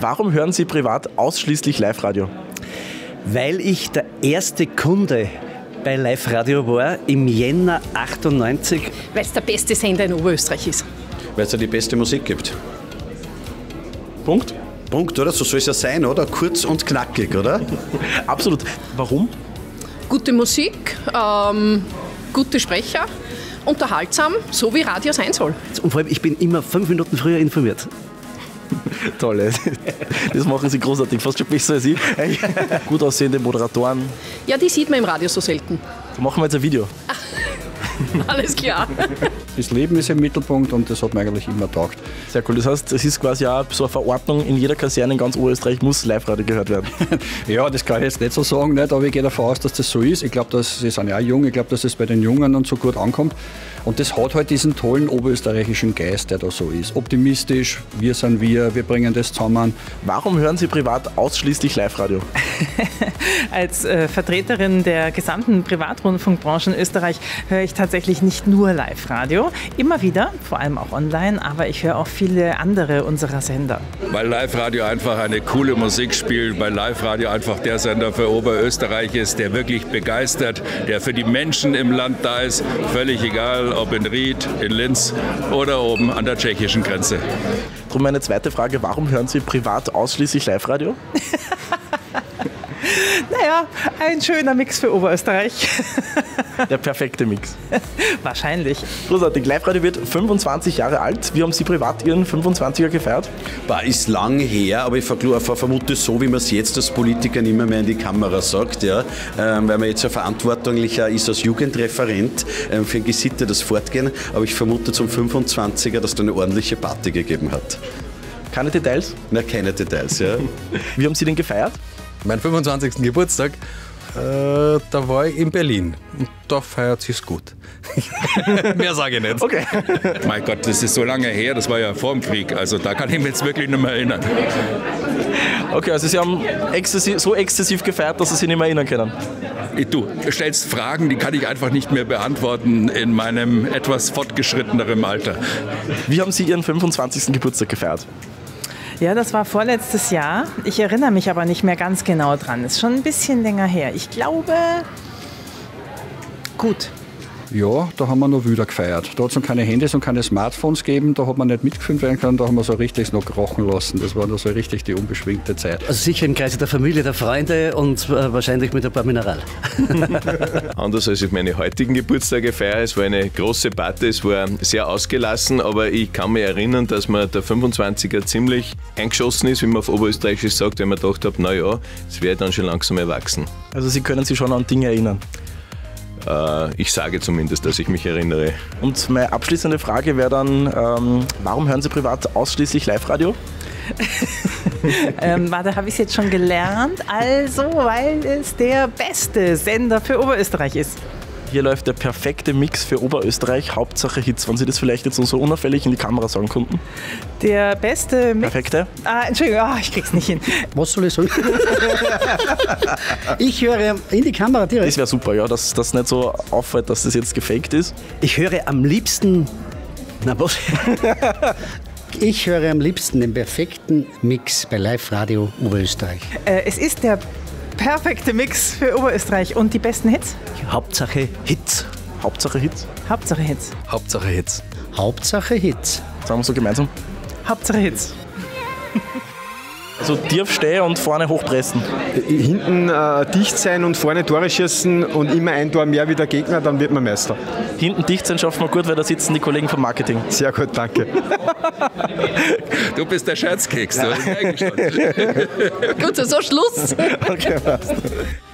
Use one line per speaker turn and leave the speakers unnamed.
Warum hören Sie privat ausschließlich Live-Radio?
Weil ich der erste Kunde bei Live-Radio war im Jänner 98.
Weil es der beste Sender in Oberösterreich ist.
Weil es ja die beste Musik gibt.
Punkt?
Punkt, oder? So soll es ja sein, oder? Kurz und knackig, oder?
Absolut. Warum?
Gute Musik, gute Sprecher, unterhaltsam, so wie Radio sein soll.
Und vor allem, ich bin immer 5 Minuten früher informiert.
Toll, das machen Sie großartig, fast schon besser als ich. Gut aussehende Moderatoren.
Ja, die sieht man im Radio so selten.
Da machen wir jetzt ein Video.
Alles klar.
Das Leben ist im Mittelpunkt und das hat mir eigentlich immer taugt.
Sehr cool, das heißt, es ist quasi auch so eine Verordnung, in jeder Kaserne in ganz Oberösterreich muss Live-Radio gehört werden.
Ja, das kann ich jetzt nicht so sagen, nicht, aber ich gehe davon aus, dass das so ist. Ich glaube, sie sind ja auch jung, ich glaube, dass das bei den Jungen und so gut ankommt. Und das hat halt diesen tollen oberösterreichischen Geist, der da so ist. Optimistisch, wir sind wir bringen das zusammen.
Warum hören Sie privat ausschließlich Live-Radio?
Als Vertreterin der gesamten Privatrundfunkbranche in Österreich höre ich tatsächlich nicht nur Live-Radio, immer wieder, vor allem auch online, aber ich höre auch viele andere unserer Sender.
Weil Live-Radio einfach eine coole Musik spielt, weil Live-Radio einfach der Sender für Oberösterreich ist, der wirklich begeistert, der für die Menschen im Land da ist, völlig egal, ob in Ried, in Linz oder oben an der tschechischen Grenze.
Darum meine zweite Frage, warum hören Sie privat ausschließlich Live-Radio?
Naja, ein schöner Mix für Oberösterreich.
Der perfekte Mix.
Wahrscheinlich.
Großartig. Live-Radio wird 25 Jahre alt. Wie haben Sie privat Ihren 25er gefeiert?
Ist lang her, aber ich vermute so, wie man es jetzt als Politiker nicht mehr in die Kamera sagt, ja, weil man jetzt ja verantwortlicher ist als Jugendreferent für ein gesittetes Fortgehen. Aber ich vermute zum 25er, dass da eine ordentliche Party gegeben hat.
Keine Details?
Na, keine Details, ja.
Wie haben Sie den gefeiert?
Mein 25. Geburtstag, da war ich in Berlin und da feiert sich's gut. Mehr sage ich nicht.
Okay.
Mein Gott, das ist so lange her, das war ja vor dem Krieg, also da kann ich mich jetzt wirklich nicht mehr erinnern.
Okay, also Sie haben so exzessiv gefeiert, dass Sie sich nicht mehr erinnern können.
Du stellst Fragen, die kann ich einfach nicht mehr beantworten in meinem etwas fortgeschritteneren Alter.
Wie haben Sie Ihren 25. Geburtstag gefeiert?
Ja, das war vorletztes Jahr. Ich erinnere mich aber nicht mehr ganz genau dran. Ist schon ein bisschen länger her. Ich glaube, gut.
Ja, da haben wir noch wieder gefeiert. Da hat es noch keine Handys und keine Smartphones gegeben, da hat man nicht mitgefilmt werden können, da haben wir so richtig noch krochen lassen. Das war noch so richtig die unbeschwingte Zeit.
Also sicher im Kreise der Familie, der Freunde und wahrscheinlich mit ein paar Mineral.
Anders als ich meine heutigen Geburtstage feiere, es war eine große Party, es war sehr ausgelassen, aber ich kann mich erinnern, dass mir der 25er ziemlich eingeschossen ist, wie man auf Oberösterreichisch sagt, wenn man gedacht habe, naja, es wäre dann schon langsam erwachsen.
Also Sie können sich schon an Dinge erinnern?
Ich sage zumindest, dass ich mich erinnere.
Und meine abschließende Frage wäre dann, warum hören Sie privat ausschließlich Live-Radio?
Da habe ich es jetzt schon gelernt. Also, weil es der beste Sender für Oberösterreich ist.
Hier läuft der perfekte Mix für Oberösterreich, Hauptsache Hits. Wenn Sie das vielleicht jetzt so unauffällig in die Kamera sagen konnten.
Der beste Mix.
Perfekte?
Entschuldigung, ich krieg's nicht hin.
Was soll ich sagen? Ich höre in die Kamera direkt.
Das wäre super, ja, dass das nicht so auffällt, dass das jetzt gefaked ist.
Ich höre am liebsten... Na was? Ich höre am liebsten den perfekten Mix bei Live-Radio Oberösterreich.
Es ist der perfekte Mix für Oberösterreich und die besten Hits?
Hauptsache Hits.
Hauptsache Hits?
Hauptsache Hits.
Hauptsache Hits.
Hauptsache Hits.
Sagen wir so gemeinsam.
Hauptsache Hits.
Also tief stehen und vorne hochpressen.
Hinten dicht sein und vorne Tore schießen und immer ein Tor mehr wie der Gegner, dann wird man Meister.
Hinten dicht sein schaffen wir gut, weil da sitzen die Kollegen vom Marketing.
Sehr gut, danke.
Du bist der Scherzkeks, du hast
Gut, so Schluss.
Okay, passt.